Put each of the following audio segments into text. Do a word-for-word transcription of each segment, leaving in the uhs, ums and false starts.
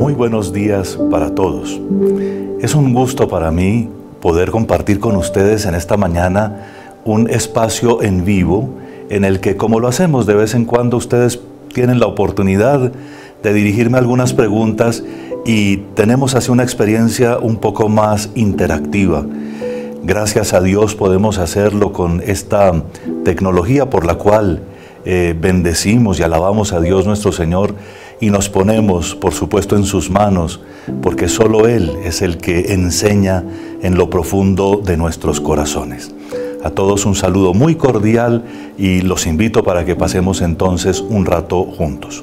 Muy buenos días para todos. Es un gusto para mí poder compartir con ustedes en esta mañana un espacio en vivo en el que, como lo hacemos de vez en cuando, ustedes tienen la oportunidad de dirigirme algunas preguntas y tenemos así una experiencia un poco más interactiva. Gracias a Dios podemos hacerlo con esta tecnología por la cual eh, bendecimos y alabamos a Dios nuestro Señor y nos ponemos, por supuesto, en sus manos, porque solo Él es el que enseña en lo profundo de nuestros corazones. A todos un saludo muy cordial y los invito para que pasemos entonces un rato juntos.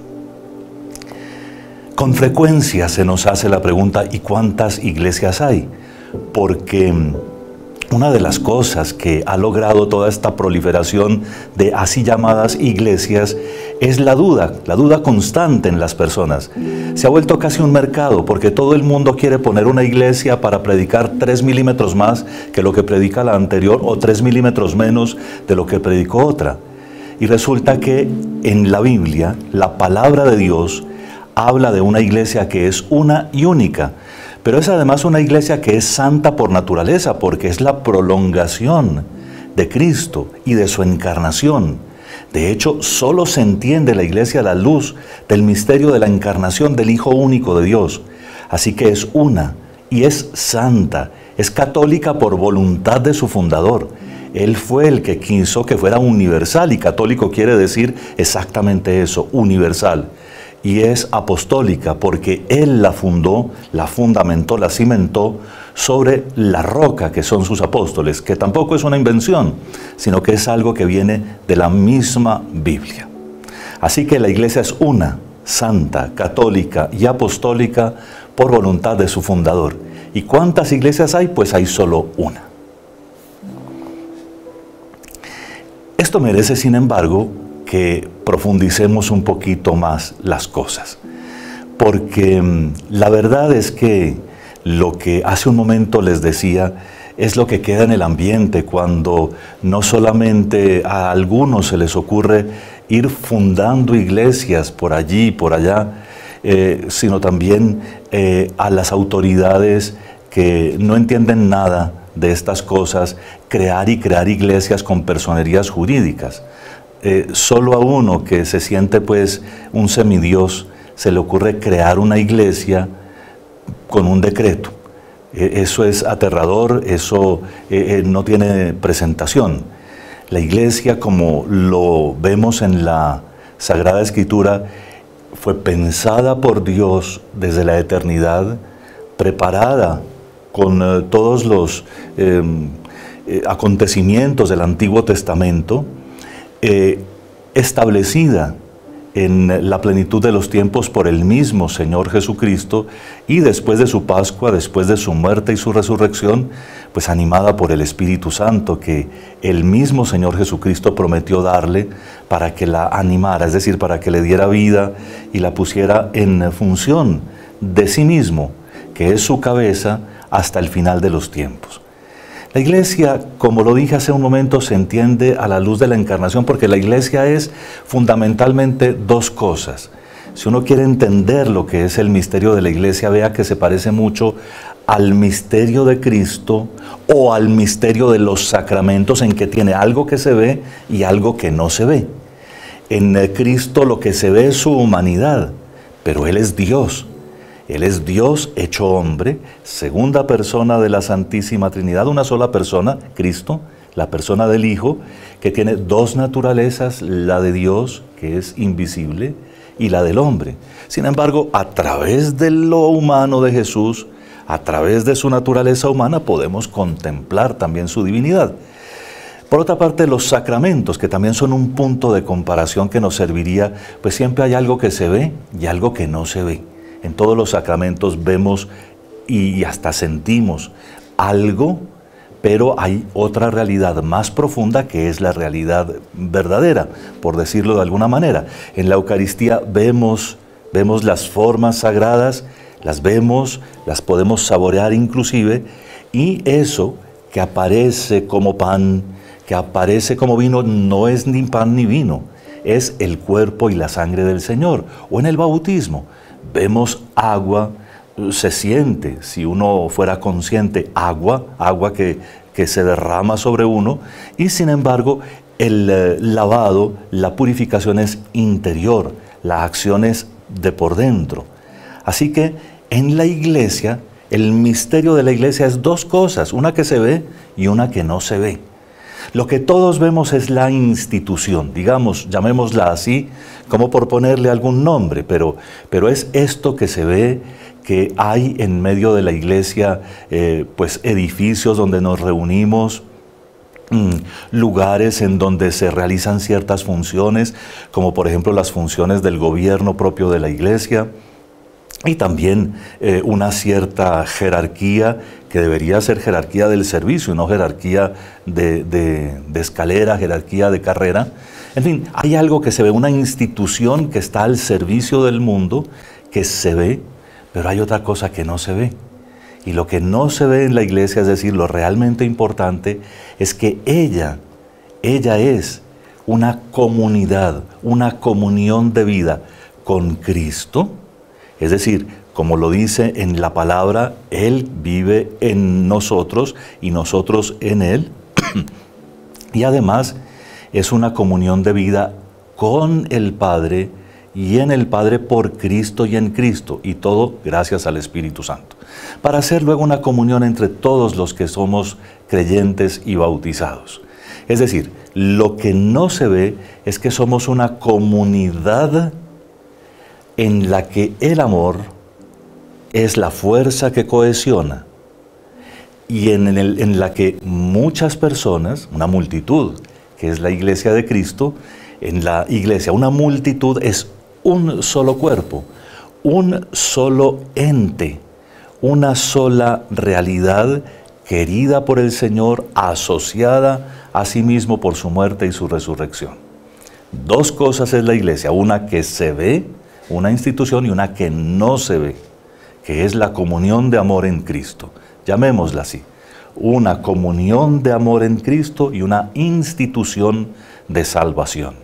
Con frecuencia se nos hace la pregunta, ¿y cuántas iglesias hay? Porque una de las cosas que ha logrado toda esta proliferación de así llamadas iglesias es la duda, la duda constante en las personas. Se ha vuelto casi un mercado porque todo el mundo quiere poner una iglesia para predicar tres milímetros más que lo que predica la anterior o tres milímetros menos de lo que predicó otra. Y resulta que en la Biblia, la palabra de Dios habla de una iglesia que es una y única. Pero es además una iglesia que es santa por naturaleza, porque es la prolongación de Cristo y de su encarnación. De hecho, solo se entiende la iglesia a la luz del misterio de la encarnación del Hijo único de Dios. Así que es una y es santa, es católica por voluntad de su fundador. Él fue el que quiso que fuera universal, y católico quiere decir exactamente eso, universal. Y es apostólica porque Él la fundó, la fundamentó, la cimentó sobre la roca que son sus apóstoles, que tampoco es una invención, sino que es algo que viene de la misma Biblia. Así que la iglesia es una, santa, católica y apostólica por voluntad de su fundador. ¿Y cuántas iglesias hay? Pues hay solo una. Esto merece, sin embargo, que profundicemos un poquito más las cosas, porque mmm, la verdad es que lo que hace un momento les decía es lo que queda en el ambiente cuando no solamente a algunos se les ocurre ir fundando iglesias por allí y por allá, eh, sino también eh, a las autoridades que no entienden nada de estas cosas, crear y crear iglesias con personerías jurídicas. Eh, solo a uno que se siente pues un semidios se le ocurre crear una iglesia con un decreto. Eh, eso es aterrador, eso eh, eh, no tiene presentación. La iglesia, como lo vemos en la Sagrada Escritura, fue pensada por Dios desde la eternidad, preparada con eh, todos los eh, eh, acontecimientos del Antiguo Testamento, Eh, establecida en la plenitud de los tiempos por el mismo Señor Jesucristo, y después de su Pascua, después de su muerte y su resurrección, pues animada por el Espíritu Santo que el mismo Señor Jesucristo prometió darle para que la animara, es decir, para que le diera vida y la pusiera en función de sí mismo, que es su cabeza, hasta el final de los tiempos. La iglesia, como lo dije hace un momento, se entiende a la luz de la encarnación, porque la iglesia es fundamentalmente dos cosas. Si uno quiere entender lo que es el misterio de la iglesia, vea que se parece mucho al misterio de Cristo o al misterio de los sacramentos, en que tiene algo que se ve y algo que no se ve. En Cristo lo que se ve es su humanidad, pero Él es Dios. Él es Dios hecho hombre, segunda persona de la Santísima Trinidad, una sola persona, Cristo, la persona del Hijo, que tiene dos naturalezas, la de Dios, que es invisible, y la del hombre. Sin embargo, a través de lo humano de Jesús, a través de su naturaleza humana, podemos contemplar también su divinidad. Por otra parte, los sacramentos, que también son un punto de comparación que nos serviría, pues siempre hay algo que se ve y algo que no se ve. En todos los sacramentos vemos y hasta sentimos algo, pero hay otra realidad más profunda que es la realidad verdadera, por decirlo de alguna manera. En la Eucaristía vemos, vemos las formas sagradas, las vemos, las podemos saborear inclusive, y eso que aparece como pan, que aparece como vino, no es ni pan ni vino, es el cuerpo y la sangre del Señor. O en el bautismo, vemos agua, se siente, si uno fuera consciente, agua, agua que, que se derrama sobre uno, y sin embargo el eh, lavado, la purificación es interior, la acción es de por dentro. Así que en la iglesia, el misterio de la iglesia es dos cosas, una que se ve y una que no se ve. Lo que todos vemos es la institución, digamos, llamémosla así, como por ponerle algún nombre, pero, pero es esto que se ve, que hay en medio de la iglesia, eh, pues edificios donde nos reunimos, mmm, lugares en donde se realizan ciertas funciones, como por ejemplo las funciones del gobierno propio de la iglesia, y también eh, una cierta jerarquía que debería ser jerarquía del servicio, no jerarquía de, de, de escalera, jerarquía de carrera. En fin, hay algo que se ve, una institución que está al servicio del mundo, que se ve, pero hay otra cosa que no se ve. Y lo que no se ve en la iglesia, es decir, lo realmente importante, es que ella, ella es una comunidad, una comunión de vida con Cristo. Es decir, como lo dice en la palabra, Él vive en nosotros y nosotros en Él. Y además es una comunión de vida con el Padre y en el Padre por Cristo y en Cristo, y todo gracias al Espíritu Santo, para hacer luego una comunión entre todos los que somos creyentes y bautizados. Es decir, lo que no se ve es que somos una comunidad en la que el amor es la fuerza que cohesiona, y en, el, en la que muchas personas, una multitud, que es la iglesia de Cristo, en la iglesia una multitud es un solo cuerpo, un solo ente, una sola realidad querida por el Señor, asociada a sí mismo por su muerte y su resurrección. Dos cosas es la iglesia, una que se ve, una institución, y una que no se ve, que es la comunión de amor en Cristo. Llamémosla así, una comunión de amor en Cristo y una institución de salvación.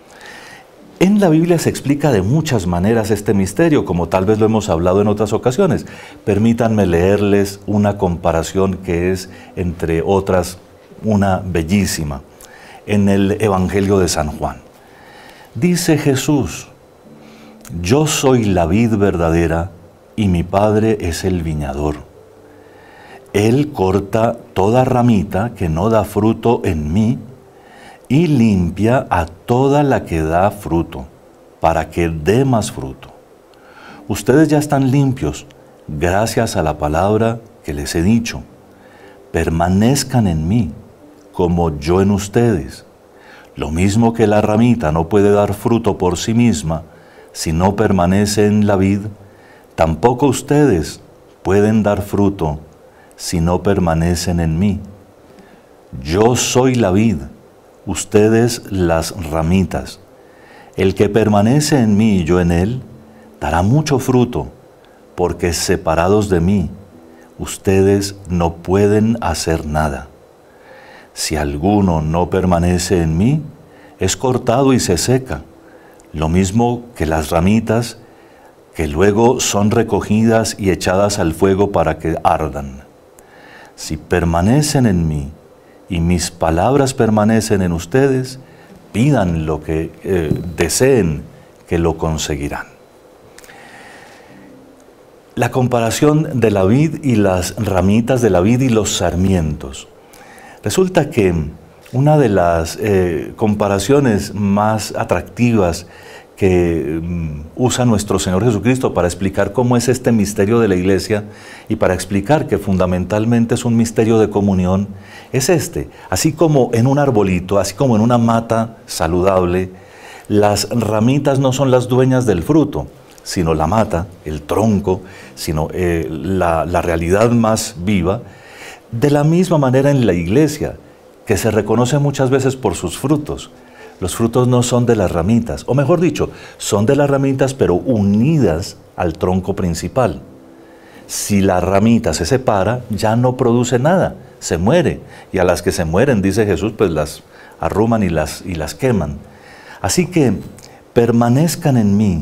En la Biblia se explica de muchas maneras este misterio, como tal vez lo hemos hablado en otras ocasiones. Permítanme leerles una comparación que es, entre otras, una bellísima. En el Evangelio de San Juan. Dice Jesús: yo soy la vid verdadera y mi Padre es el viñador. Él corta toda ramita que no da fruto en mí y limpia a toda la que da fruto, para que dé más fruto. Ustedes ya están limpios gracias a la palabra que les he dicho. Permanezcan en mí, como yo en ustedes. Lo mismo que la ramita no puede dar fruto por sí misma si no permanece en la vid, tampoco ustedes pueden dar fruto si no permanecen en mí. Yo soy la vid, ustedes las ramitas. El que permanece en mí y yo en él, dará mucho fruto, porque separados de mí, ustedes no pueden hacer nada. Si alguno no permanece en mí, es cortado y se seca, lo mismo que las ramitas, que luego son recogidas y echadas al fuego para que ardan. Si permanecen en mí y mis palabras permanecen en ustedes, pidan lo que eh, deseen, que lo conseguirán. La comparación de la vid y las ramitas de la vid y los sarmientos. Resulta que una de las eh, comparaciones más atractivas que um, usa nuestro Señor Jesucristo para explicar cómo es este misterio de la iglesia y para explicar que fundamentalmente es un misterio de comunión, es este. Así como en un arbolito, así como en una mata saludable, las ramitas no son las dueñas del fruto, sino la mata, el tronco, sino eh, la, la realidad más viva. De la misma manera en la iglesia, que se reconoce muchas veces por sus frutos. Los frutos no son de las ramitas, o mejor dicho, son de las ramitas pero unidas al tronco principal. Si la ramita se separa, ya no produce nada, se muere. Y a las que se mueren, dice Jesús, pues las arruman y las, y las queman. Así que permanezcan en mí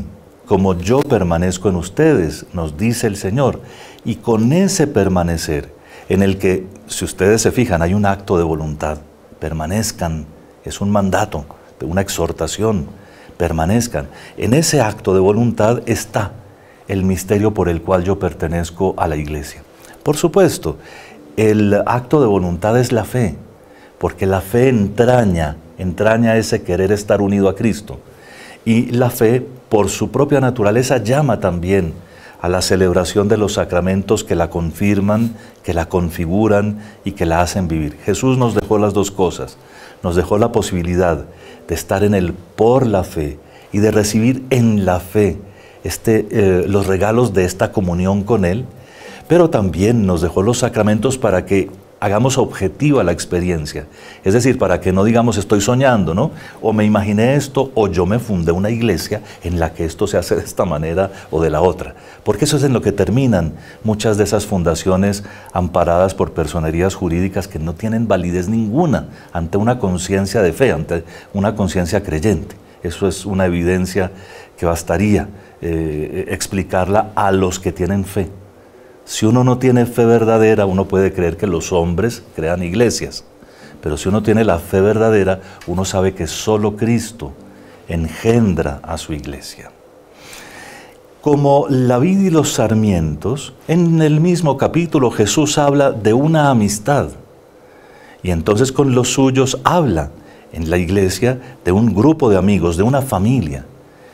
como yo permanezco en ustedes, nos dice el Señor. Y con ese permanecer, en el que, si ustedes se fijan, hay un acto de voluntad, permanezcan, es un mandato, una exhortación, permanezcan. En ese acto de voluntad está el misterio por el cual yo pertenezco a la iglesia. Por supuesto, el acto de voluntad es la fe, porque la fe entraña, entraña ese querer estar unido a Cristo. Y la fe, por su propia naturaleza, llama también a la celebración de los sacramentos que la confirman, que la configuran y que la hacen vivir. Jesús nos dejó las dos cosas. Nos dejó la posibilidad de estar en Él por la fe y de recibir en la fe este, eh, los regalos de esta comunión con Él, pero también nos dejó los sacramentos para que hagamos objetiva la experiencia. Es decir, para que no digamos estoy soñando, ¿no? O me imaginé esto, o yo me fundé una iglesia en la que esto se hace de esta manera o de la otra. Porque eso es en lo que terminan muchas de esas fundaciones amparadas por personerías jurídicas que no tienen validez ninguna ante una conciencia de fe, ante una conciencia creyente. Eso es una evidencia que bastaría eh, explicarla a los que tienen fe. Si uno no tiene fe verdadera, uno puede creer que los hombres crean iglesias. Pero si uno tiene la fe verdadera, uno sabe que solo Cristo engendra a su iglesia. Como la vid y los sarmientos, en el mismo capítulo Jesús habla de una amistad. Y entonces con los suyos habla en la iglesia de un grupo de amigos, de una familia.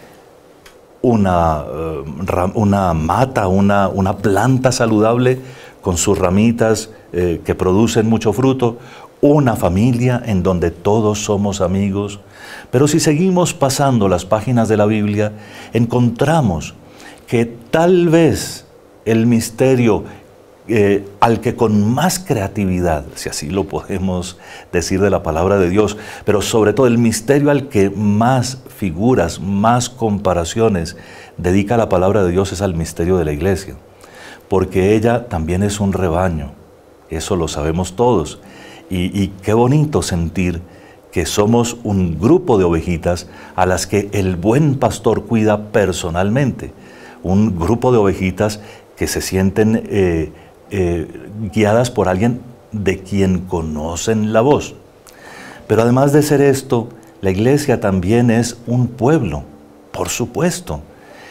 Una, una mata, una, una planta saludable con sus ramitas eh, que producen mucho fruto, una familia en donde todos somos amigos. Pero si seguimos pasando las páginas de la Biblia, encontramos que tal vez el misterio eh, al que con más creatividad, si así lo podemos decir de la palabra de Dios, pero sobre todo el misterio al que más figuras, más comparaciones dedica la palabra de Dios es al misterio de la iglesia, porque ella también es un rebaño, eso lo sabemos todos, y, y qué bonito sentir que somos un grupo de ovejitas a las que el buen pastor cuida personalmente, un grupo de ovejitas que se sienten eh, eh, guiadas por alguien de quien conocen la voz. Pero además de ser esto, la iglesia también es un pueblo, por supuesto.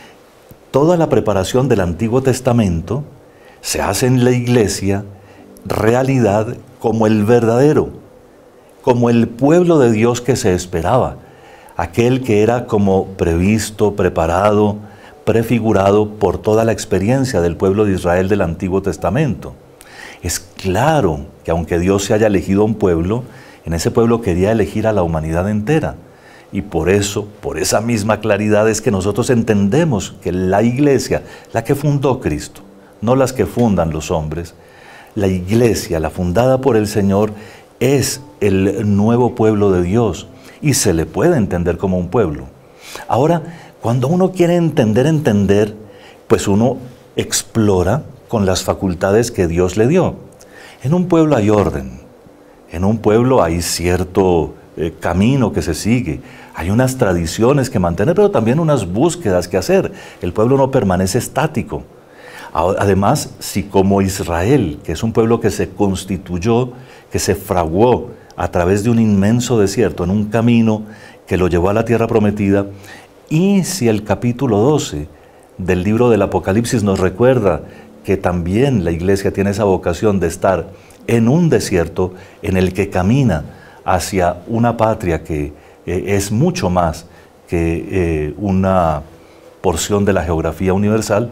Toda la preparación del Antiguo Testamento se hace en la iglesia realidad como el verdadero, como el pueblo de Dios que se esperaba, aquel que era como previsto, preparado, prefigurado por toda la experiencia del pueblo de Israel del Antiguo Testamento. Es claro que aunque Dios se haya elegido a un pueblo, en ese pueblo quería elegir a la humanidad entera. Y por eso, por esa misma claridad es que nosotros entendemos que la iglesia, la que fundó Cristo, no las que fundan los hombres, la iglesia, la fundada por el Señor, es el nuevo pueblo de Dios y se le puede entender como un pueblo. Ahora, cuando uno quiere entender, entender, pues uno explora con las facultades que Dios le dio. En un pueblo hay orden, en un pueblo hay cierto eh, camino que se sigue, hay unas tradiciones que mantener, pero también unas búsquedas que hacer. El pueblo no permanece estático. Además, si como Israel, que es un pueblo que se constituyó, que se fraguó a través de un inmenso desierto, en un camino que lo llevó a la tierra prometida, y si el capítulo doce del libro del Apocalipsis nos recuerda que también la iglesia tiene esa vocación de estar en un desierto en el que camina hacia una patria que eh, es mucho más que eh, una porción de la geografía universal,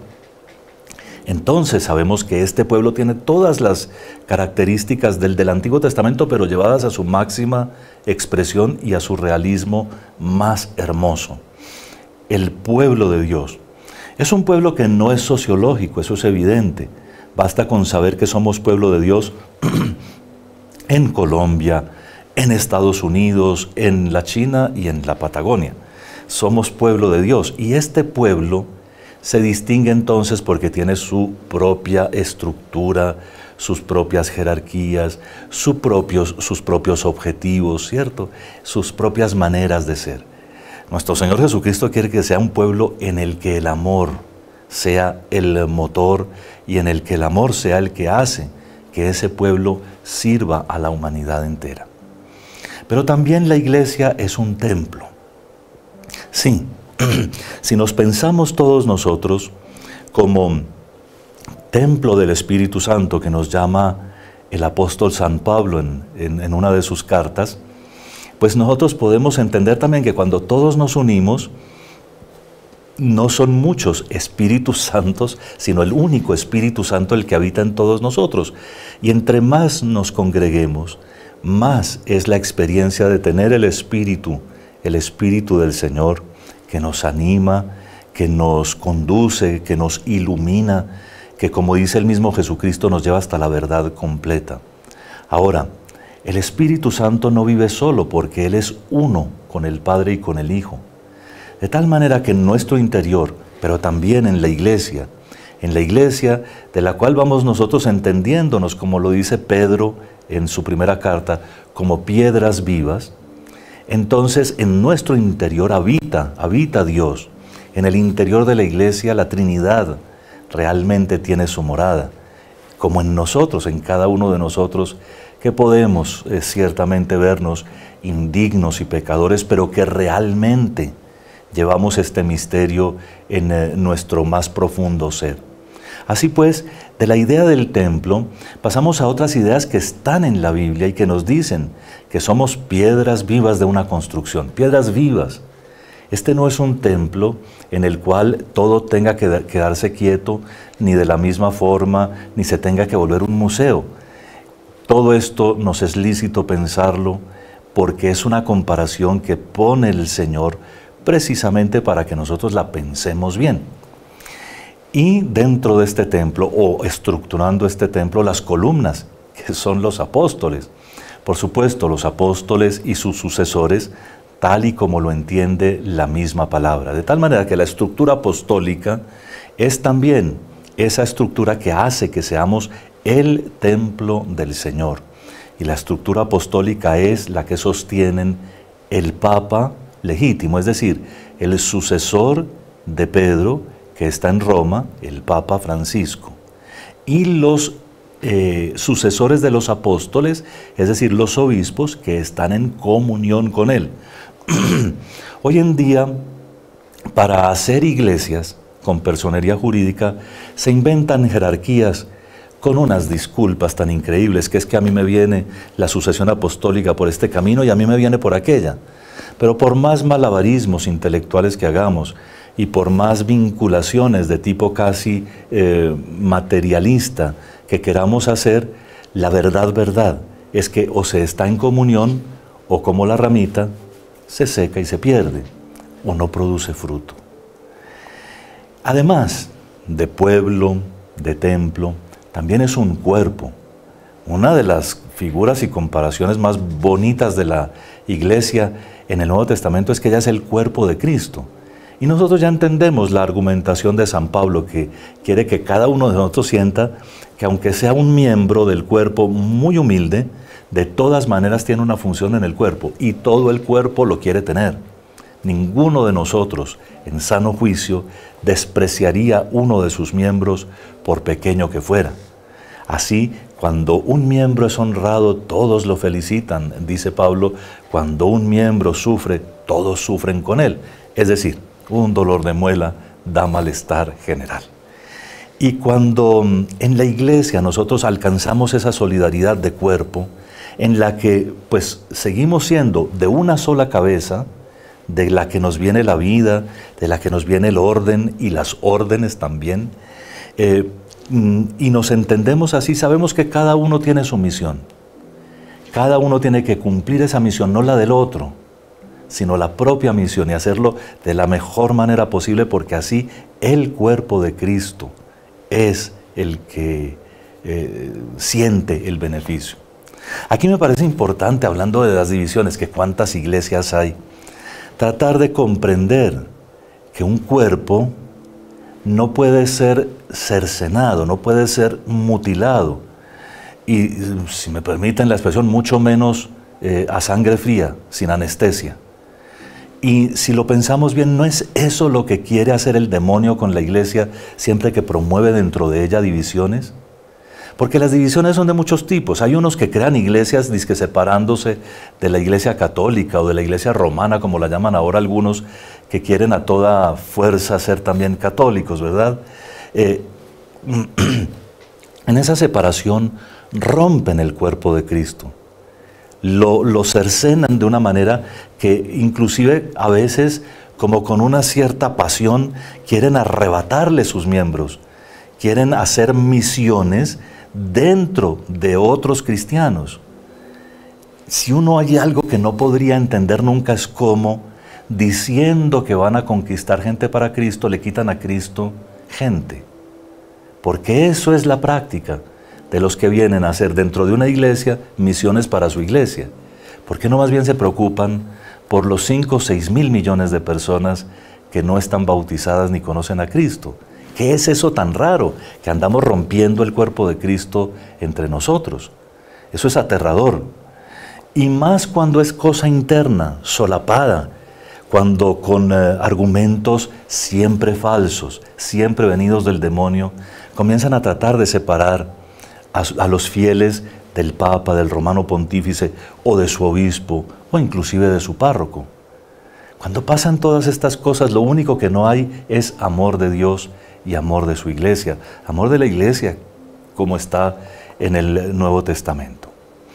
entonces sabemos que este pueblo tiene todas las características del, del Antiguo Testamento, pero llevadas a su máxima expresión y a su realismo más hermoso. El pueblo de Dios es un pueblo que no es sociológico, eso es evidente. Basta con saber que somos pueblo de Dios en Colombia, en Estados Unidos, en la China y en la Patagonia. Somos pueblo de Dios y este pueblo se distingue entonces porque tiene su propia estructura, sus propias jerarquías, sus propios, sus propios objetivos, ¿cierto? Sus propias maneras de ser. Nuestro Señor Jesucristo quiere que sea un pueblo en el que el amor sea el motor y en el que el amor sea el que hace que ese pueblo sirva a la humanidad entera. Pero también la iglesia es un templo. Sí, si nos pensamos todos nosotros como templo del Espíritu Santo que nos llama el apóstol San Pablo en, en, en una de sus cartas, pues nosotros podemos entender también que cuando todos nos unimos, no son muchos Espíritus Santos, sino el único Espíritu Santo el que habita en todos nosotros. Y entre más nos congreguemos, más es la experiencia de tener el Espíritu, el Espíritu del Señor, que nos anima, que nos conduce, que nos ilumina, que como dice el mismo Jesucristo nos lleva hasta la verdad completa. Ahora, el Espíritu Santo no vive solo porque Él es uno con el Padre y con el Hijo. De tal manera que en nuestro interior, pero también en la iglesia, en la iglesia de la cual vamos nosotros entendiéndonos, como lo dice Pedro en su primera carta, como piedras vivas, entonces en nuestro interior habita, habita Dios. En el interior de la iglesia la Trinidad realmente tiene su morada, como en nosotros, en cada uno de nosotros, que podemos eh, ciertamente vernos indignos y pecadores, pero que realmente llevamos este misterio en eh, nuestro más profundo ser. Así pues, de la idea del templo, pasamos a otras ideas que están en la Biblia y que nos dicen que somos piedras vivas de una construcción, piedras vivas. Este no es un templo en el cual todo tenga que quedarse quieto, ni de la misma forma, ni se tenga que volver un museo. Todo esto nos es lícito pensarlo porque es una comparación que pone el Señor precisamente para que nosotros la pensemos bien. Y dentro de este templo, o estructurando este templo, las columnas, que son los apóstoles. Por supuesto, los apóstoles y sus sucesores, tal y como lo entiende la misma palabra. De tal manera que la estructura apostólica es también esa estructura que hace que seamos el templo del Señor. Y la estructura apostólica es la que sostienen el Papa legítimo, es decir, el sucesor de Pedro, que está en Roma, el Papa Francisco, y los eh, sucesores de los apóstoles, es decir, los obispos que están en comunión con él. Hoy en día, para hacer iglesias con personería jurídica, se inventan jerarquías con unas disculpas tan increíbles, que es que a mí me viene la sucesión apostólica por este camino y a mí me viene por aquella. Pero por más malabarismos intelectuales que hagamos y por más vinculaciones de tipo casi eh, materialista que queramos hacer, la verdad, verdad, es que o se está en comunión o como la ramita se seca y se pierde o no produce fruto. Además de pueblo, de templo, también es un cuerpo. Una de las figuras y comparaciones más bonitas de la iglesia en el Nuevo Testamento es que ella es el cuerpo de Cristo. Y nosotros ya entendemos la argumentación de San Pablo, que quiere que cada uno de nosotros sienta que aunque sea un miembro del cuerpo muy humilde, de todas maneras tiene una función en el cuerpo y todo el cuerpo lo quiere tener. Ninguno de nosotros, en sano juicio, despreciaría uno de sus miembros por pequeño que fuera. Así, cuando un miembro es honrado, todos lo felicitan, dice Pablo. Cuando un miembro sufre, todos sufren con él. Es decir, un dolor de muela da malestar general. Y cuando en la iglesia nosotros alcanzamos esa solidaridad de cuerpo, en la que pues seguimos siendo de una sola cabeza, de la que nos viene la vida, de la que nos viene el orden y las órdenes también, eh, y nos entendemos así, sabemos que cada uno tiene su misión. Cada uno tiene que cumplir esa misión, no la del otro, sino la propia misión y hacerlo de la mejor manera posible, porque así el cuerpo de Cristo es el que eh, siente el beneficio. Aquí me parece importante, hablando de las divisiones, que cuántas iglesias hay, tratar de comprender que un cuerpo no puede ser cercenado, no puede ser mutilado, y si me permiten la expresión, mucho menos eh, a sangre fría, sin anestesia. Y si lo pensamos bien, ¿no es eso lo que quiere hacer el demonio con la iglesia siempre que promueve dentro de ella divisiones? Porque las divisiones son de muchos tipos. Hay unos que crean iglesias dizque separándose de la iglesia católica o de la iglesia romana, como la llaman ahora algunos, que quieren a toda fuerza ser también católicos, ¿verdad? Eh, en esa separación rompen el cuerpo de Cristo. Lo, lo cercenan de una manera que inclusive a veces, como con una cierta pasión, quieren arrebatarle sus miembros. Quieren hacer misiones dentro de otros cristianos. Si uno hay algo que no podría entender nunca es cómo, diciendo que van a conquistar gente para Cristo, le quitan a Cristo gente. Porque eso es la práctica de los que vienen a hacer dentro de una iglesia misiones para su iglesia. ¿Por qué no más bien se preocupan por los cinco o seis mil millones de personas que no están bautizadas ni conocen a Cristo? ¿Qué es eso tan raro? Que andamos rompiendo el cuerpo de Cristo entre nosotros. Eso es aterrador. Y más cuando es cosa interna, solapada, cuando con eh, argumentos siempre falsos, siempre venidos del demonio, comienzan a tratar de separar a, a los fieles del Papa, del Romano Pontífice, o de su obispo, o inclusive de su párroco. Cuando pasan todas estas cosas, lo único que no hay es amor de Dios y amor de su iglesia, amor de la iglesia como está en el Nuevo Testamento.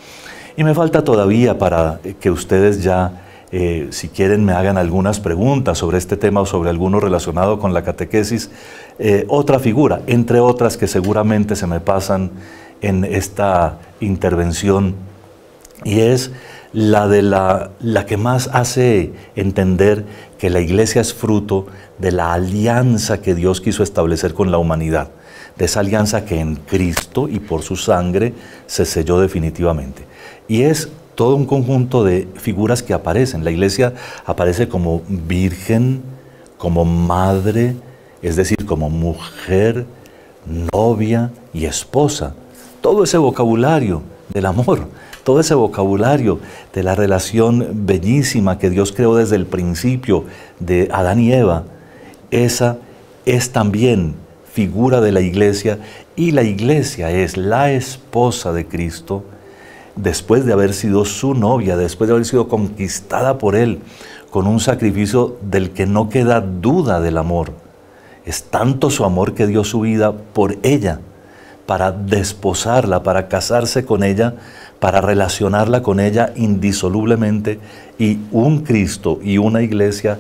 Y me falta todavía para que ustedes ya, eh, si quieren, me hagan algunas preguntas sobre este tema o sobre alguno relacionado con la catequesis, eh, otra figura, entre otras que seguramente se me pasan en esta intervención, y es la de la, la que más hace entender que la iglesia es fruto de la alianza que Dios quiso establecer con la humanidad, de esa alianza que en Cristo y por su sangre se selló definitivamente. Y es todo un conjunto de figuras que aparecen. La iglesia aparece como virgen, como madre, es decir, como mujer, novia y esposa. Todo ese vocabulario del amor, todo ese vocabulario de la relación bellísima que Dios creó desde el principio de Adán y Eva, esa es también figura de la iglesia, y la iglesia es la esposa de Cristo después de haber sido su novia, después de haber sido conquistada por Él con un sacrificio del que no queda duda del amor. Es tanto su amor que dio su vida por ella, para desposarla, para casarse con ella, para relacionarla con ella indisolublemente, y un Cristo y una iglesia,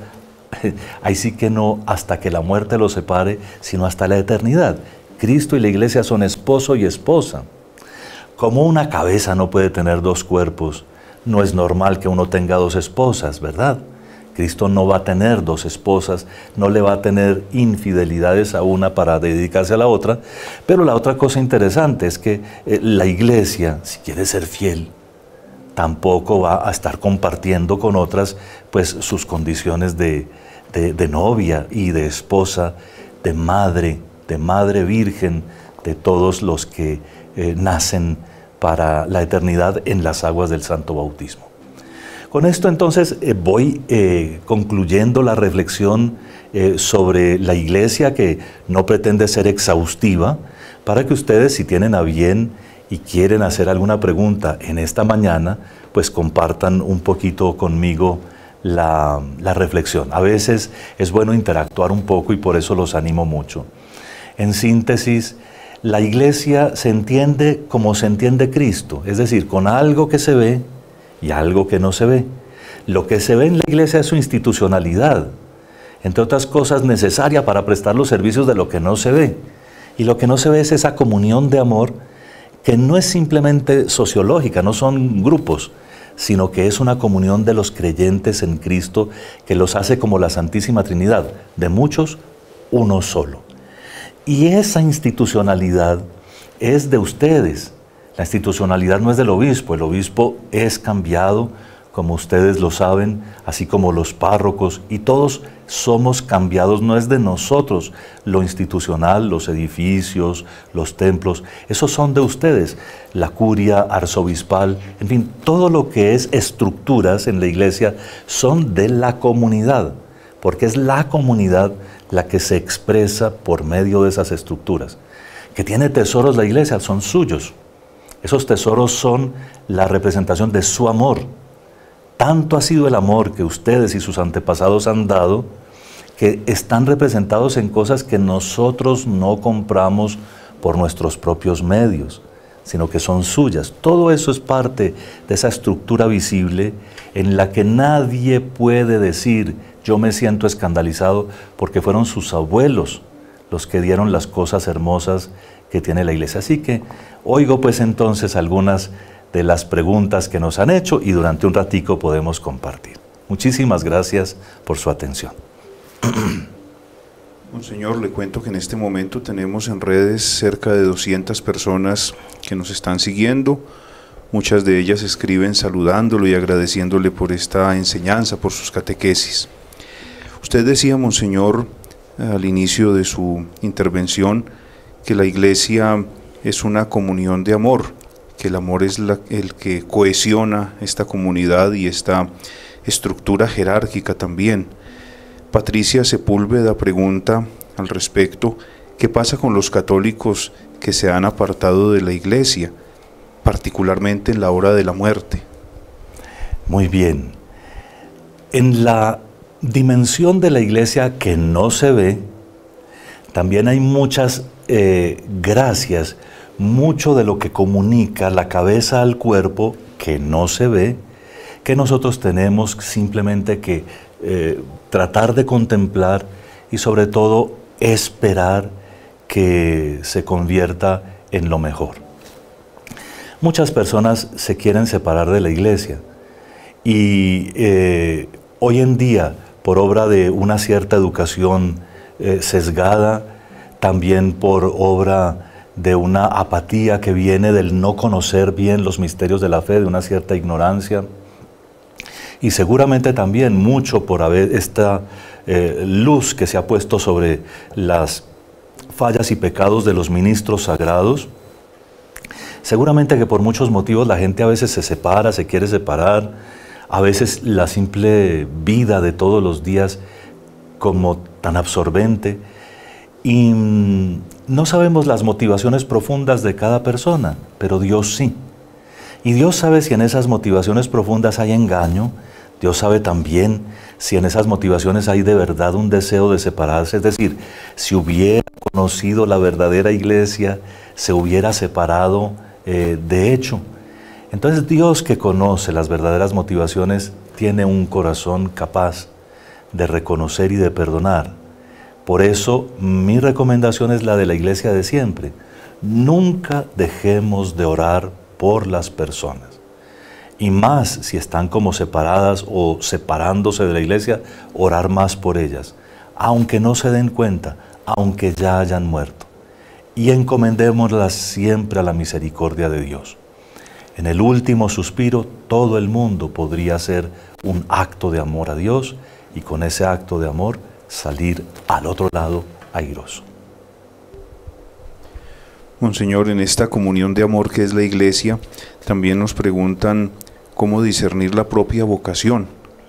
ahí sí que no hasta que la muerte los separe, sino hasta la eternidad. Cristo y la iglesia son esposo y esposa. Como una cabeza no puede tener dos cuerpos, no es normal que uno tenga dos esposas, ¿verdad? Cristo no va a tener dos esposas, no le va a tener infidelidades a una para dedicarse a la otra, pero la otra cosa interesante es que eh, la iglesia, si quiere ser fiel, tampoco va a estar compartiendo con otras pues sus condiciones de, de, de novia y de esposa, de madre, de madre virgen, de todos los que eh, nacen para la eternidad en las aguas del santo bautismo. Con esto entonces eh, voy eh, concluyendo la reflexión eh, sobre la iglesia, que no pretende ser exhaustiva, para que ustedes, si tienen a bien y quieren hacer alguna pregunta en esta mañana, pues compartan un poquito conmigo la, la reflexión. A veces es bueno interactuar un poco y por eso los animo mucho. En síntesis, la iglesia se entiende como se entiende Cristo, es decir, con algo que se ve y algo que no se ve. Lo que se ve en la iglesia es su institucionalidad, entre otras cosas necesaria para prestar los servicios de lo que no se ve. Y lo que no se ve es esa comunión de amor que no es simplemente sociológica, no son grupos, sino que es una comunión de los creyentes en Cristo que los hace como la Santísima Trinidad, de muchos, uno solo. Y esa institucionalidad es de ustedes. La institucionalidad no es del obispo, el obispo es cambiado como ustedes lo saben, así como los párrocos, y todos somos cambiados, no es de nosotros lo institucional, los edificios, los templos, esos son de ustedes, la curia arzobispal, en fin, todo lo que es estructuras en la iglesia son de la comunidad, porque es la comunidad la que se expresa por medio de esas estructuras. Que tiene tesoros la iglesia, son suyos. Esos tesoros son la representación de su amor. Tanto ha sido el amor que ustedes y sus antepasados han dado, que están representados en cosas que nosotros no compramos por nuestros propios medios, sino que son suyas. Todo eso es parte de esa estructura visible en la que nadie puede decir, yo me siento escandalizado, porque fueron sus abuelos los que dieron las cosas hermosas que tiene la iglesia. Así que oigo pues entonces algunas de las preguntas que nos han hecho y durante un ratico podemos compartir. Muchísimas gracias por su atención. Monseñor, le cuento que en este momento tenemos en redes cerca de doscientas personas que nos están siguiendo. Muchas de ellas escriben saludándolo y agradeciéndole por esta enseñanza, por sus catequesis. Usted decía, Monseñor, al inicio de su intervención, que la iglesia es una comunión de amor, que el amor es la, el que cohesiona esta comunidad y esta estructura jerárquica también. Patricia Sepúlveda pregunta al respecto, ¿qué pasa con los católicos que se han apartado de la iglesia, particularmente en la hora de la muerte? Muy bien. En la dimensión de la iglesia que no se ve, también hay muchas eh, gracias, mucho de lo que comunica la cabeza al cuerpo que no se ve, que nosotros tenemos simplemente que eh, tratar de contemplar y sobre todo esperar que se convierta en lo mejor. Muchas personas se quieren separar de la iglesia y eh, hoy en día, por obra de una cierta educación eh, sesgada, también por obra de una apatía que viene del no conocer bien los misterios de la fe, de una cierta ignorancia, y seguramente también mucho por haber esta eh, luz que se ha puesto sobre las fallas y pecados de los ministros sagrados. Seguramente que por muchos motivos la gente a veces se separa, se quiere separar, a veces la simple vida de todos los días como tan absorbente, y no sabemos las motivaciones profundas de cada persona, pero Dios sí. Y Dios sabe si en esas motivaciones profundas hay engaño, Dios sabe también si en esas motivaciones hay de verdad un deseo de separarse, es decir, si hubiera conocido la verdadera iglesia, se hubiera separado eh, de hecho. Entonces Dios, que conoce las verdaderas motivaciones, tiene un corazón capaz de reconocer y de perdonar. Por eso mi recomendación es la de la iglesia de siempre. Nunca dejemos de orar por las personas. Y más si están como separadas o separándose de la iglesia, orar más por ellas, aunque no se den cuenta, aunque ya hayan muerto. Y encomendémoslas siempre a la misericordia de Dios. En el último suspiro, todo el mundo podría hacer un acto de amor a Dios y con ese acto de amor salir al otro lado airoso. Monseñor, en esta comunión de amor que es la iglesia, también nos preguntan cómo discernir la propia vocación.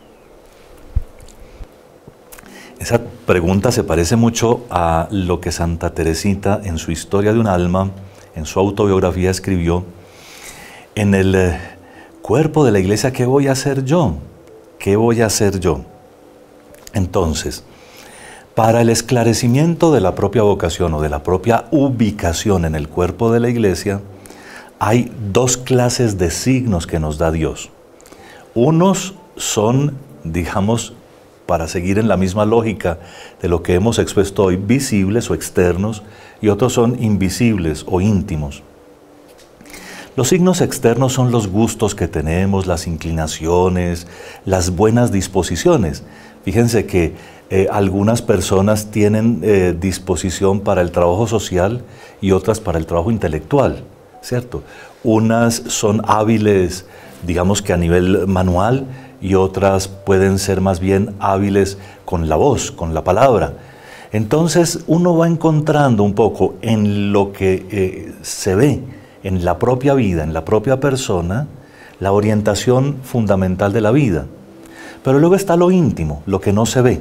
Esa pregunta se parece mucho a lo que Santa Teresita en su Historia de un alma, en su autobiografía escribió: en el eh, cuerpo de la iglesia, ¿qué voy a hacer yo? ¿Qué voy a hacer yo? Entonces, para el esclarecimiento de la propia vocación o de la propia ubicación en el cuerpo de la iglesia, hay dos clases de signos que nos da Dios. Unos son, digamos, para seguir en la misma lógica de lo que hemos expuesto hoy, visibles o externos, y otros son invisibles o íntimos. Los signos externos son los gustos que tenemos, las inclinaciones, las buenas disposiciones. Fíjense que eh, algunas personas tienen eh, disposición para el trabajo social y otras para el trabajo intelectual. ¿cierto? Unas son hábiles, digamos que a nivel manual, y otras pueden ser más bien hábiles con la voz, con la palabra. Entonces uno va encontrando un poco en lo que eh, se ve en la propia vida, en la propia persona, la orientación fundamental de la vida. Pero luego está lo íntimo, lo que no se ve.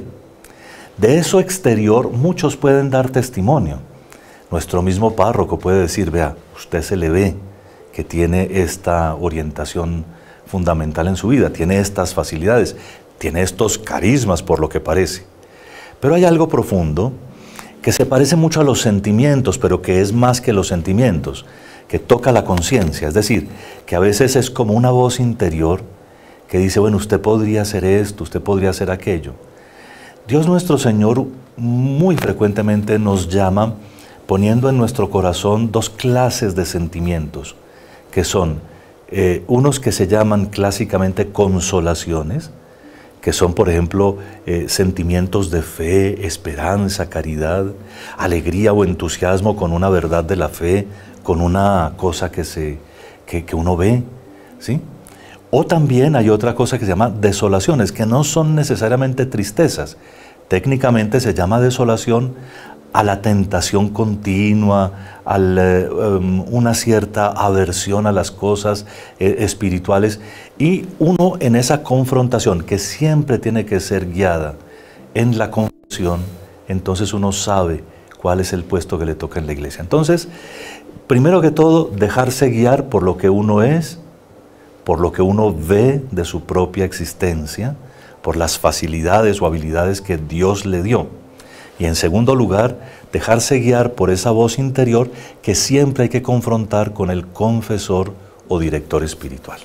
De eso exterior muchos pueden dar testimonio. Nuestro mismo párroco puede decir, vea, usted se le ve que tiene esta orientación fundamental en su vida, tiene estas facilidades, tiene estos carismas por lo que parece. Pero hay algo profundo que se parece mucho a los sentimientos, pero que es más que los sentimientos, que toca la conciencia, es decir, que a veces es como una voz interior que dice, bueno, usted podría hacer esto, usted podría hacer aquello. Dios nuestro Señor muy frecuentemente nos llama poniendo en nuestro corazón dos clases de sentimientos, que son eh, unos que se llaman clásicamente consolaciones, que son, por ejemplo, eh, sentimientos de fe, esperanza, caridad, alegría o entusiasmo con una verdad de la fe, con una cosa que, se, que, que uno ve, ¿sí? O también hay otra cosa que se llama desolaciones, que no son necesariamente tristezas. Técnicamente se llama desolación a la tentación continua, a eh, um, una cierta aversión a las cosas eh, espirituales, y uno en esa confrontación que siempre tiene que ser guiada en la confesión, entonces uno sabe cuál es el puesto que le toca en la iglesia. Entonces, primero que todo, dejarse guiar por lo que uno es, por lo que uno ve de su propia existencia, por las facilidades o habilidades que Dios le dio. Y en segundo lugar, dejarse guiar por esa voz interior que siempre hay que confrontar con el confesor o director espiritual.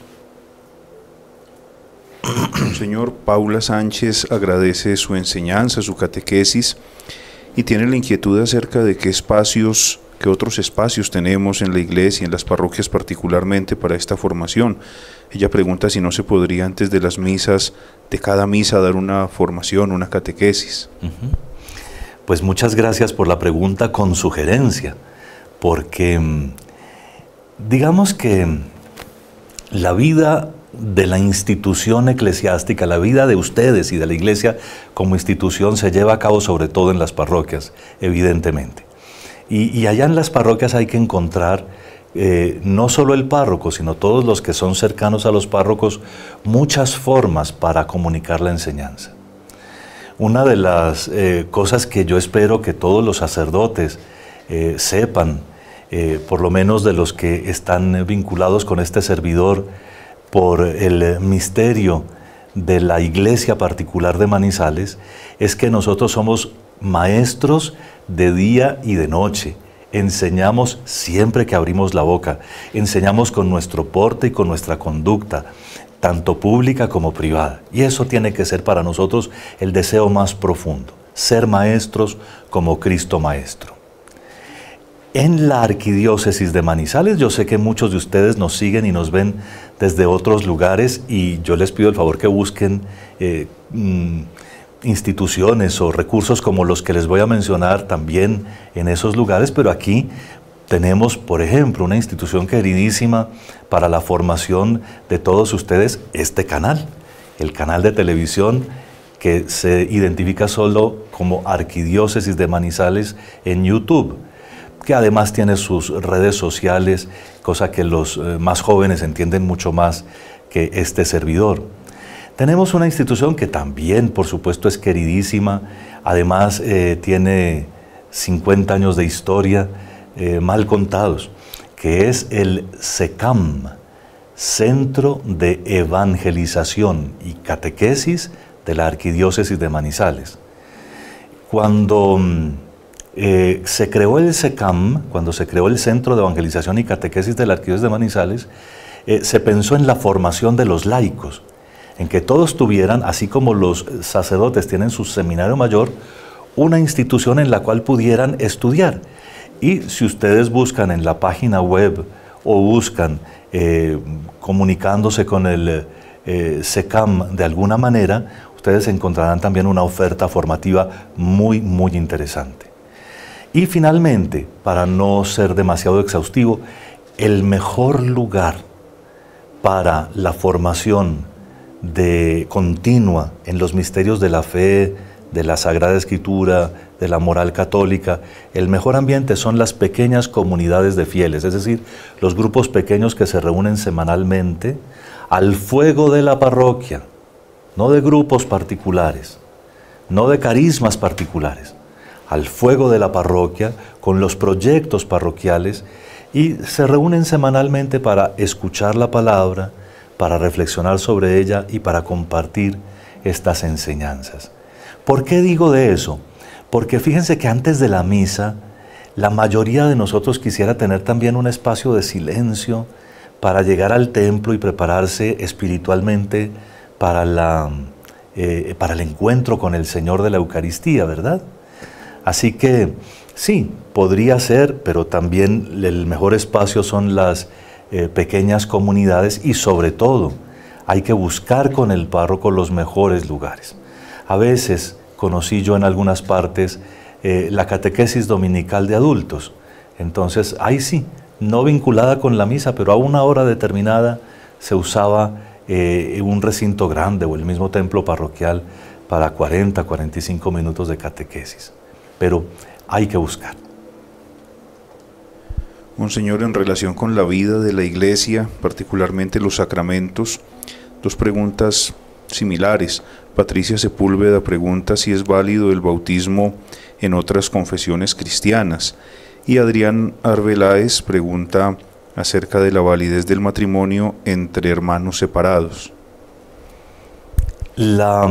Señor, Paula Sánchez agradece su enseñanza, su catequesis, y tiene la inquietud acerca de qué espacios, qué otros espacios tenemos en la iglesia, en las parroquias particularmente para esta formación. Ella pregunta si no se podría antes de las misas, de cada misa, dar una formación, una catequesis. Uh-huh. Pues muchas gracias por la pregunta con sugerencia, porque digamos que la vida de la institución eclesiástica, la vida de ustedes y de la iglesia como institución se lleva a cabo sobre todo en las parroquias, evidentemente. Y, y allá en las parroquias hay que encontrar eh, no solo el párroco, sino todos los que son cercanos a los párrocos, muchas formas para comunicar la enseñanza. Una de las eh, cosas que yo espero que todos los sacerdotes eh, sepan, eh, por lo menos de los que están vinculados con este servidor por el misterio de la iglesia particular de Manizales, es que nosotros somos maestros de día y de noche. Enseñamos siempre que abrimos la boca, enseñamos con nuestro porte y con nuestra conducta, tanto pública como privada. Y eso tiene que ser para nosotros el deseo más profundo, ser maestros como Cristo Maestro. En la arquidiócesis de Manizales, yo sé que muchos de ustedes nos siguen y nos ven desde otros lugares, y yo les pido el favor que busquen eh, mm, instituciones o recursos como los que les voy a mencionar también en esos lugares, pero aquí tenemos, por ejemplo, una institución queridísima para la formación de todos ustedes, este canal, el canal de televisión que se identifica solo como Arquidiócesis de Manizales en YouTube, que además tiene sus redes sociales, cosa que los eh, más jóvenes entienden mucho más que este servidor. Tenemos una institución que también, por supuesto, es queridísima, además eh, tiene cincuenta años de historia, Eh, mal contados, que es el SECAM, Centro de Evangelización y Catequesis de la Arquidiócesis de Manizales. Cuando eh, se creó el SECAM, cuando se creó el Centro de Evangelización y Catequesis de la Arquidiócesis de Manizales, eh, se pensó en la formación de los laicos, en que todos tuvieran, así como los sacerdotes tienen su seminario mayor, una institución en la cual pudieran estudiar. Y si ustedes buscan en la página web o buscan eh, comunicándose con el eh, SECAM de alguna manera, ustedes encontrarán también una oferta formativa muy, muy interesante. Y finalmente, para no ser demasiado exhaustivo, el mejor lugar para la formación de continua en los misterios de la fe, de la Sagrada Escritura, de la moral católica, el mejor ambiente son las pequeñas comunidades de fieles, es decir, los grupos pequeños que se reúnen semanalmente al fuego de la parroquia, no de grupos particulares, no de carismas particulares, al fuego de la parroquia, con los proyectos parroquiales, y se reúnen semanalmente para escuchar la palabra, para reflexionar sobre ella y para compartir estas enseñanzas. ¿Por qué digo de eso? Porque fíjense que antes de la misa, la mayoría de nosotros quisiera tener también un espacio de silencio para llegar al templo y prepararse espiritualmente para, la, eh, para el encuentro con el Señor de la Eucaristía, ¿verdad? Así que sí, podría ser, pero también el mejor espacio son las eh, pequeñas comunidades y sobre todo hay que buscar con el párroco los mejores lugares. A veces conocí yo en algunas partes eh, la catequesis dominical de adultos, entonces ahí sí, no vinculada con la misa, pero a una hora determinada se usaba eh, un recinto grande o el mismo templo parroquial para cuarenta, cuarenta y cinco minutos de catequesis. Pero hay que buscar. Monseñor, en relación con la vida de la Iglesia, particularmente los sacramentos, dos preguntas similares. Patricia Sepúlveda pregunta si es válido el bautismo en otras confesiones cristianas. Y Adrián Arbeláez pregunta acerca de la validez del matrimonio entre hermanos separados. La...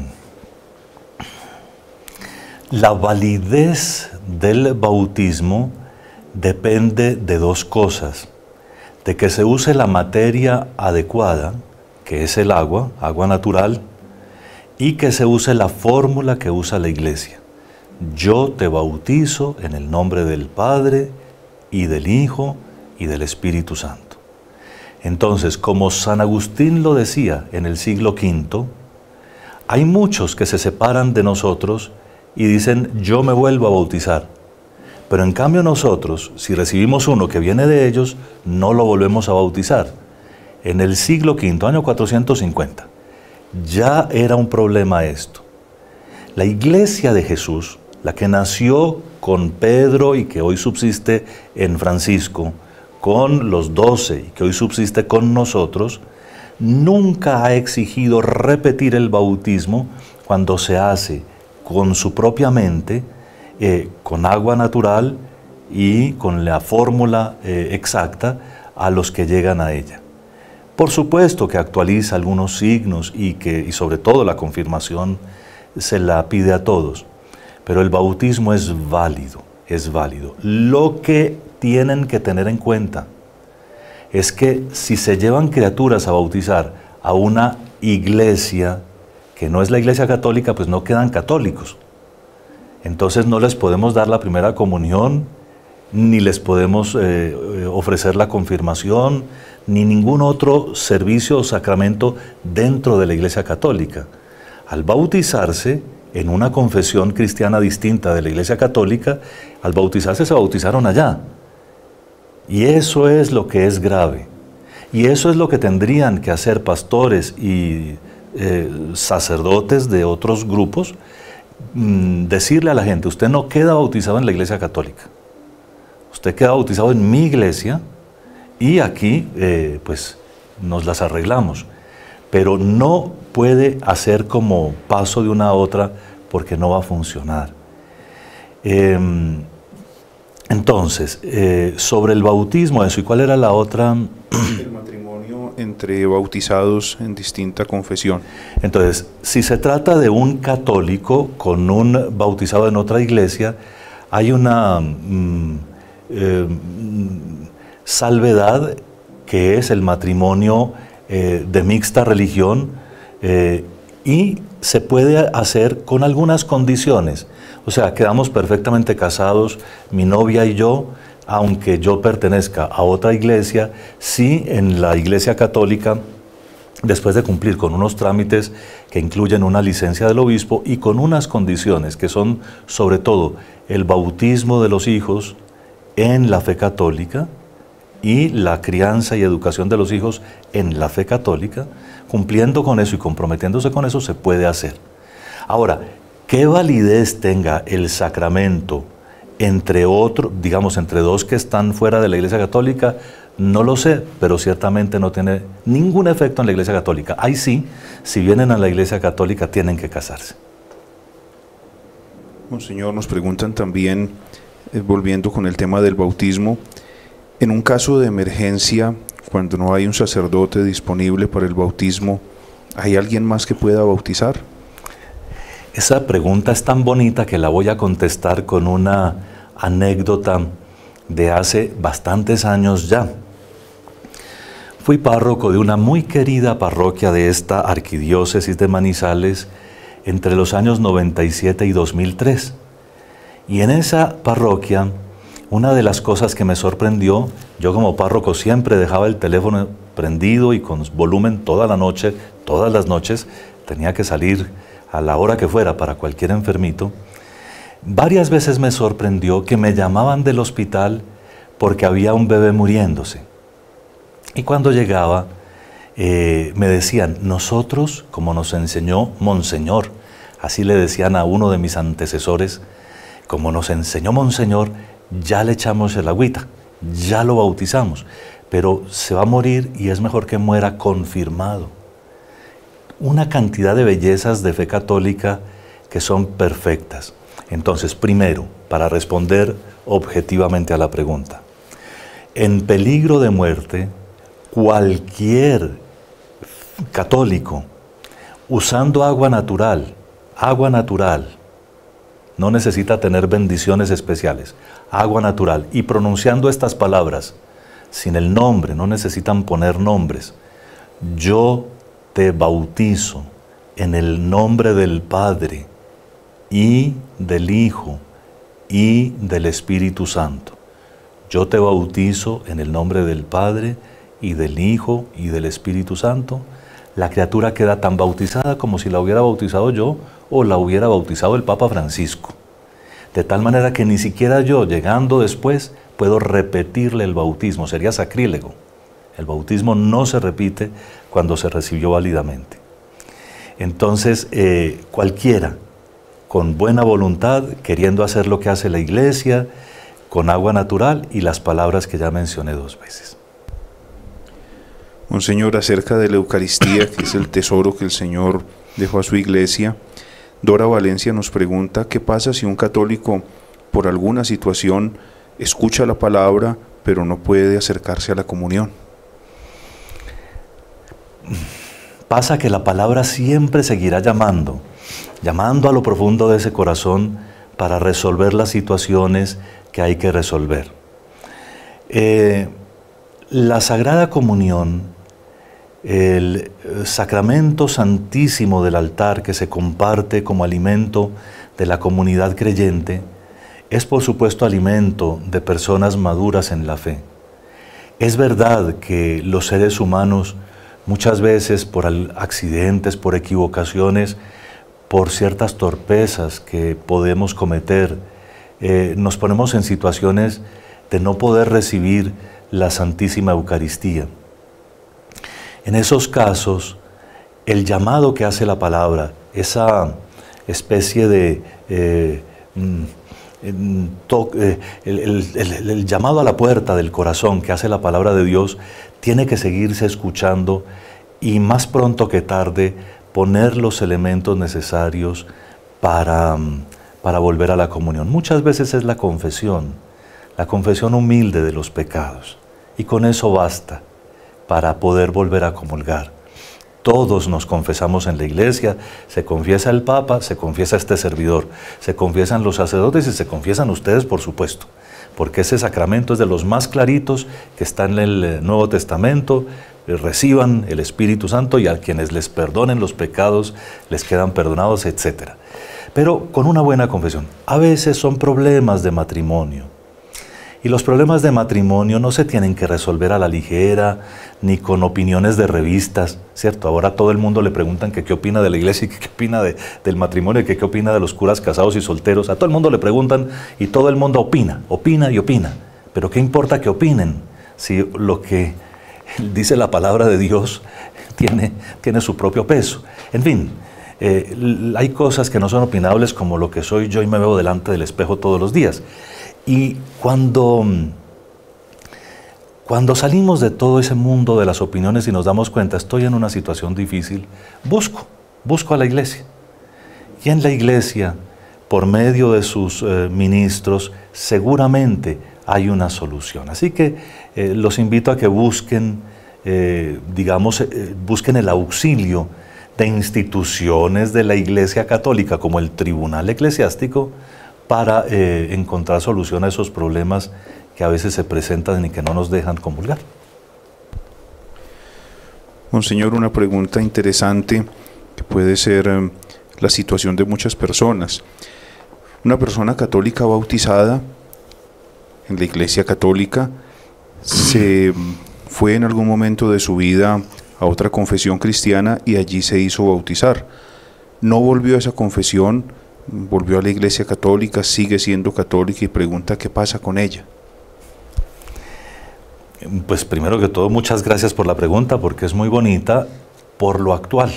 La validez del bautismo depende de dos cosas: de que se use la materia adecuada, que es el agua, agua natural, y que se use la fórmula que usa la Iglesia. Yo te bautizo en el nombre del Padre, y del Hijo, y del Espíritu Santo. Entonces, como San Agustín lo decía en el siglo quinto, hay muchos que se separan de nosotros y dicen, yo me vuelvo a bautizar. Pero en cambio nosotros, si recibimos uno que viene de ellos, no lo volvemos a bautizar. En el siglo quinto, año cuatrocientos cincuenta, ya era un problema esto. La Iglesia de Jesús, la que nació con Pedro y que hoy subsiste en Francisco, con los doce y que hoy subsiste con nosotros, nunca ha exigido repetir el bautismo cuando se hace con su propia mente, eh, con agua natural y con la fórmula eh, exacta a los que llegan a ella. Por supuesto que actualiza algunos signos y, que, y sobre todo la confirmación se la pide a todos, pero el bautismo es válido, es válido. Lo que tienen que tener en cuenta es que si se llevan criaturas a bautizar a una iglesia que no es la Iglesia Católica, pues no quedan católicos. Entonces no les podemos dar la primera comunión, ni les podemos eh, ofrecer la confirmación, ni ningún otro servicio o sacramento dentro de la Iglesia Católica. Al bautizarse en una confesión cristiana distinta de la Iglesia Católica, al bautizarse se bautizaron allá. Y eso es lo que es grave. Y eso es lo que tendrían que hacer pastores y Eh, sacerdotes de otros grupos, mmm, decirle a la gente, usted no queda bautizado en la Iglesia Católica, usted queda bautizado en mi iglesia y aquí eh, pues nos las arreglamos, pero no puede hacer como paso de una a otra porque no va a funcionar. Eh, entonces, eh, sobre el bautismo, eso, ¿y cuál era la otra? El matrimonio entre bautizados en distinta confesión. Entonces, si se trata de un católico con un bautizado en otra iglesia, hay una mm, eh, salvedad que es el matrimonio eh, de mixta religión eh, y se puede hacer con algunas condiciones. O sea, quedamos perfectamente casados, mi novia y yo, aunque yo pertenezca a otra iglesia, sí en la Iglesia Católica, después de cumplir con unos trámites que incluyen una licencia del obispo y con unas condiciones que son, sobre todo, el bautismo de los hijos en la fe católica, y la crianza y educación de los hijos en la fe católica, cumpliendo con eso y comprometiéndose con eso, se puede hacer. Ahora, ¿qué validez tenga el sacramento entre otros, digamos, entre dos que están fuera de la Iglesia Católica? No lo sé, pero ciertamente no tiene ningún efecto en la Iglesia Católica. Ahí sí, si vienen a la Iglesia Católica, tienen que casarse. Monseñor, nos preguntan también, eh, volviendo con el tema del bautismo, en un caso de emergencia, cuando no hay un sacerdote disponible para el bautismo, ¿hay alguien más que pueda bautizar? Esa pregunta es tan bonita que la voy a contestar con una anécdota de hace bastantes años ya. Fui párroco de una muy querida parroquia de esta arquidiócesis de Manizales entre los años noventa y siete y dos mil tres. Y en esa parroquia, una de las cosas que me sorprendió, yo como párroco siempre dejaba el teléfono prendido y con volumen toda la noche, todas las noches, tenía que salir a la hora que fuera para cualquier enfermito. Varias veces me sorprendió que me llamaban del hospital porque había un bebé muriéndose. Y cuando llegaba, eh, me decían, nosotros, como nos enseñó Monseñor, así le decían a uno de mis antecesores, como nos enseñó Monseñor, ya le echamos el agüita, ya lo bautizamos, pero se va a morir y es mejor que muera confirmado. Una cantidad de bellezas de fe católica que son perfectas. Entonces, primero, para responder objetivamente a la pregunta, en peligro de muerte, cualquier católico, usando agua natural, agua natural, no necesita tener bendiciones especiales, agua natural, y pronunciando estas palabras, sin el nombre, no necesitan poner nombres, yo te bautizo en el nombre del Padre, y del Hijo, y del Espíritu Santo. Yo te bautizo en el nombre del Padre, y del Hijo, y del Espíritu Santo. La criatura queda tan bautizada como si la hubiera bautizado yo, o la hubiera bautizado el Papa Francisco. De tal manera que ni siquiera yo, llegando después, puedo repetirle el bautismo, sería sacrílego. El bautismo no se repite cuando se recibió válidamente. Entonces, eh, cualquiera, con buena voluntad, queriendo hacer lo que hace la Iglesia, con agua natural y las palabras que ya mencioné dos veces. Monseñor, acerca de la Eucaristía, que es el tesoro que el Señor dejó a su Iglesia, Dora Valencia nos pregunta, ¿qué pasa si un católico, por alguna situación, escucha la palabra, pero no puede acercarse a la comunión? Pasa que la palabra siempre seguirá llamando, llamando a lo profundo de ese corazón para resolver las situaciones que hay que resolver. Eh, la Sagrada Comunión, el sacramento santísimo del altar que se comparte como alimento de la comunidad creyente, es por supuesto alimento de personas maduras en la fe. Es verdad que los seres humanos muchas veces por accidentes, por equivocaciones, por ciertas torpezas que podemos cometer, eh, nos ponemos en situaciones de no poder recibir la Santísima Eucaristía. En esos casos, el llamado que hace la palabra, esa especie de eh, to, eh, el, el, el, el llamado a la puerta del corazón que hace la palabra de Dios, tiene que seguirse escuchando y más pronto que tarde poner los elementos necesarios para, para volver a la comunión. Muchas veces es la confesión, la confesión humilde de los pecados, y con eso basta para poder volver a comulgar. Todos nos confesamos en la iglesia, se confiesa el Papa, se confiesa este servidor, se confiesan los sacerdotes y se confiesan ustedes, por supuesto, porque ese sacramento es de los más claritos que está en el Nuevo Testamento. Reciban el Espíritu Santo y a quienes les perdonen los pecados les quedan perdonados, etcétera. Pero con una buena confesión. A veces son problemas de matrimonio. Y los problemas de matrimonio no se tienen que resolver a la ligera, ni con opiniones de revistas, ¿cierto? Ahora a todo el mundo le preguntan que qué opina de la iglesia y que qué opina de, del matrimonio y que qué opina de los curas casados y solteros. A todo el mundo le preguntan y todo el mundo opina, opina y opina. Pero ¿qué importa que opinen? si lo que dice la palabra de Dios tiene, tiene su propio peso. En fin, eh, hay cosas que no son opinables, como lo que soy yo y me veo delante del espejo todos los días. Y cuando, cuando salimos de todo ese mundo de las opiniones y nos damos cuenta, estoy en una situación difícil, busco, busco a la iglesia. Y en la iglesia, por medio de sus eh, ministros, seguramente hay una solución. Así que eh, los invito a que busquen, eh, digamos, eh, busquen el auxilio de instituciones de la Iglesia Católica, como el Tribunal Eclesiástico, para eh, encontrar solución a esos problemas que a veces se presentan y que no nos dejan comulgar. Monseñor, una pregunta interesante que puede ser eh, la situación de muchas personas. Una persona católica bautizada en la Iglesia Católica se fue en algún momento de su vida a otra confesión cristiana y allí se hizo bautizar. No volvió a esa confesión, volvió a la Iglesia Católica, sigue siendo católica y pregunta qué pasa con ella. Pues primero que todo, muchas gracias por la pregunta, porque es muy bonita por lo actual.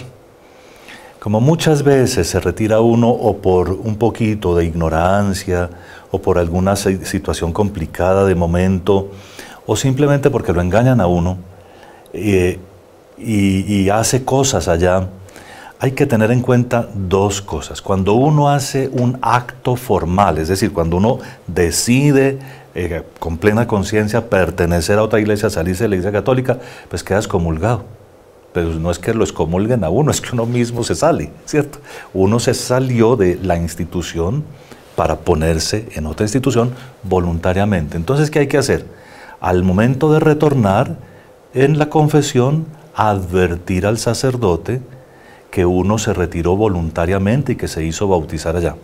Como muchas veces se retira uno o por un poquito de ignorancia o por alguna situación complicada de momento o simplemente porque lo engañan a uno eh, y, y hace cosas allá, hay que tener en cuenta dos cosas. Cuando uno hace un acto formal, es decir, cuando uno decide eh, con plena conciencia pertenecer a otra iglesia, salirse de la Iglesia Católica, pues queda excomulgado. Pero no es que lo excomulguen a uno, es que uno mismo se sale, ¿cierto? Uno se salió de la institución para ponerse en otra institución voluntariamente. Entonces, ¿qué hay que hacer? Al momento de retornar, en la confesión, advertir al sacerdote que uno se retiró voluntariamente y que se hizo bautizar allá.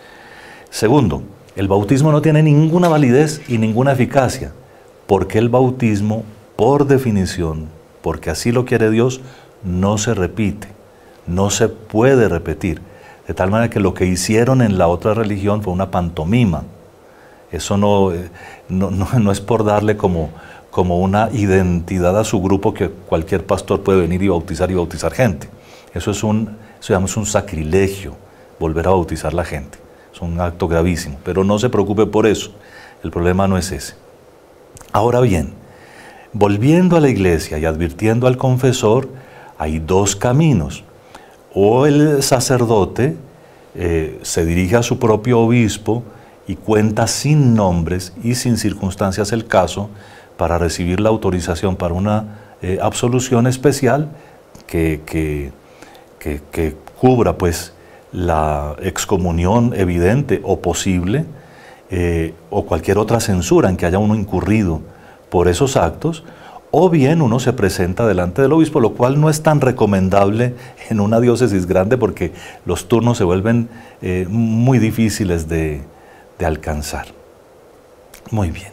Segundo, el bautismo no tiene ninguna validez y ninguna eficacia, porque el bautismo, por definición, porque así lo quiere Dios, no se repite, no se puede repetir. De tal manera que lo que hicieron en la otra religión fue una pantomima. Eso no, no, no, no es por darle como, como una identidad a su grupo que cualquier pastor puede venir y bautizar y bautizar gente. Eso es un, eso llamamos un sacrilegio, volver a bautizar la gente. Es un acto gravísimo, pero no se preocupe por eso. El problema no es ese. Ahora bien, volviendo a la iglesia y advirtiendo al confesor, hay dos caminos. O el sacerdote eh, se dirige a su propio obispo y cuenta sin nombres y sin circunstancias el caso para recibir la autorización para una eh, absolución especial que, que, que, que cubra pues la excomunión evidente o posible eh, o cualquier otra censura en que haya uno incurrido por esos actos, o bien uno se presenta delante del obispo, lo cual no es tan recomendable en una diócesis grande porque los turnos se vuelven eh, muy difíciles de, de alcanzar. Muy bien.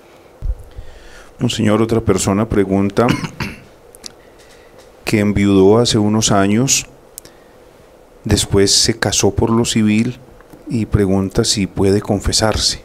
Monseñor, otra persona pregunta que enviudó hace unos años, después se casó por lo civil y pregunta si puede confesarse.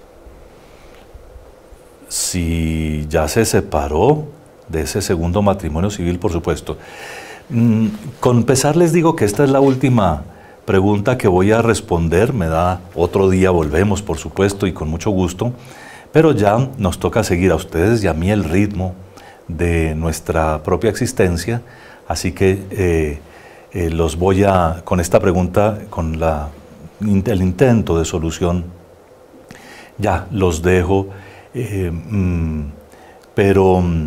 Si ya se separó de ese segundo matrimonio civil, por supuesto. Mm, con pesar les digo que esta es la última pregunta que voy a responder. Me da otro día, volvemos, por supuesto, y con mucho gusto. Pero ya nos toca seguir a ustedes y a mí el ritmo de nuestra propia existencia. Así que eh, eh, los voy a, con esta pregunta, con la, el intento de solución, ya los dejo. Eh, mm, pero mm,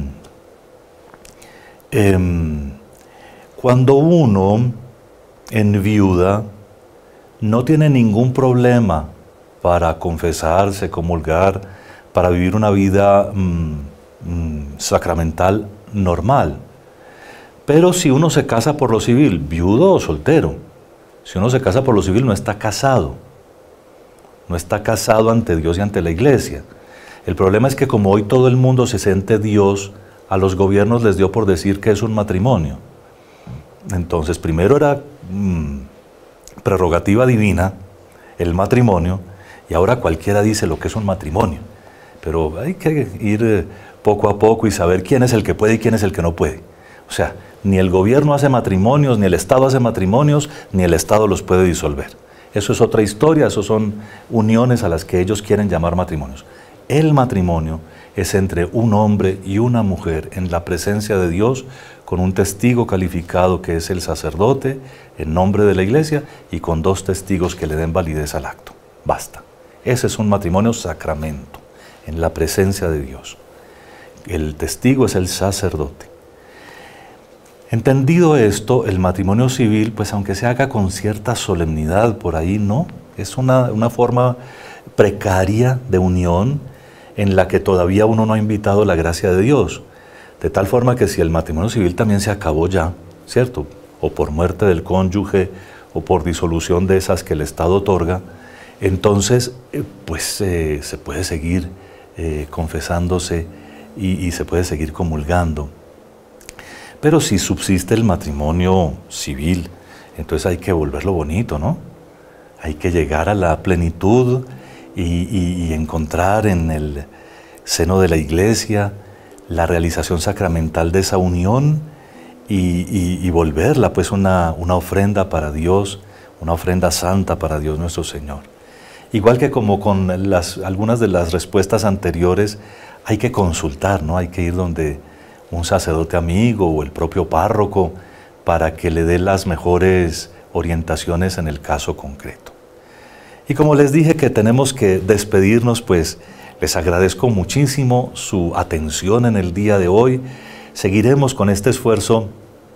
eh, cuando uno enviuda no tiene ningún problema para confesarse, comulgar, para vivir una vida mm, mm, sacramental normal. Pero si uno se casa por lo civil, viudo o soltero, si uno se casa por lo civil no está casado, no está casado ante Dios y ante la Iglesia. El problema es que como hoy todo el mundo se siente Dios, a los gobiernos les dio por decir que es un matrimonio. Entonces, primero era mmm, prerrogativa divina el matrimonio, y ahora cualquiera dice lo que es un matrimonio. Pero hay que ir eh, poco a poco y saber quién es el que puede y quién es el que no puede. O sea, ni el gobierno hace matrimonios, ni el Estado hace matrimonios, ni el Estado los puede disolver. Eso es otra historia, eso son uniones a las que ellos quieren llamar matrimonios. El matrimonio es entre un hombre y una mujer en la presencia de Dios, con un testigo calificado que es el sacerdote en nombre de la iglesia y con dos testigos que le den validez al acto. Basta. Ese es un matrimonio sacramento, en la presencia de Dios. El testigo es el sacerdote. Entendido esto, el matrimonio civil, pues aunque se haga con cierta solemnidad por ahí, no, es una, una forma precaria de unión en la que todavía uno no ha invitado la gracia de Dios. De tal forma que si el matrimonio civil también se acabó ya, ¿cierto? O por muerte del cónyuge, o por disolución de esas que el Estado otorga, entonces eh, pues eh, se puede seguir eh, confesándose y, y se puede seguir comulgando. Pero si subsiste el matrimonio civil, entonces hay que volverlo bonito, ¿no? Hay que llegar a la plenitud y, y, y encontrar en el seno de la iglesia la realización sacramental de esa unión y, y, y volverla pues una, una ofrenda para Dios, una ofrenda santa para Dios nuestro Señor. Igual que como con las, algunas de las respuestas anteriores, hay que consultar, ¿no? Hay que ir donde un sacerdote amigo o el propio párroco para que le dé las mejores orientaciones en el caso concreto. Y como les dije que tenemos que despedirnos, pues les agradezco muchísimo su atención en el día de hoy. Seguiremos con este esfuerzo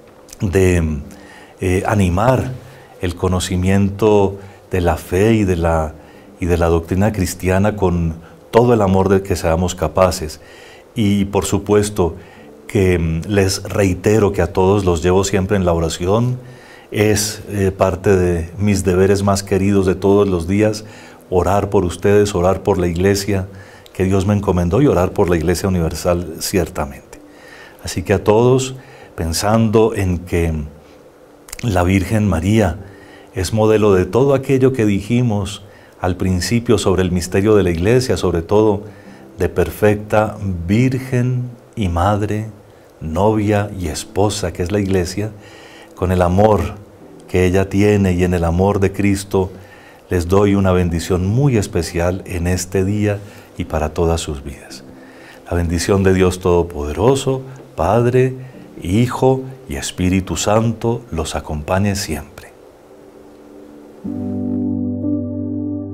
de eh, animar el conocimiento de la fe y de la, y de la doctrina cristiana con todo el amor de que seamos capaces. Y por supuesto que les reitero que a todos los llevo siempre en la oración. Es eh, parte de mis deberes más queridos de todos los días, orar por ustedes, orar por la iglesia que Dios me encomendó y orar por la Iglesia Universal ciertamente. Así que a todos, pensando en que la Virgen María es modelo de todo aquello que dijimos al principio sobre el misterio de la Iglesia, sobre todo de perfecta Virgen y Madre, novia y esposa que es la Iglesia, con el amor que ella tiene y en el amor de Cristo, les doy una bendición muy especial en este día y para todas sus vidas. La bendición de Dios Todopoderoso, Padre, Hijo y Espíritu Santo los acompañe siempre.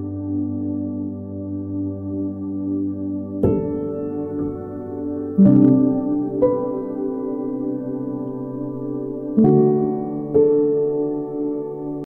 Mm-hmm.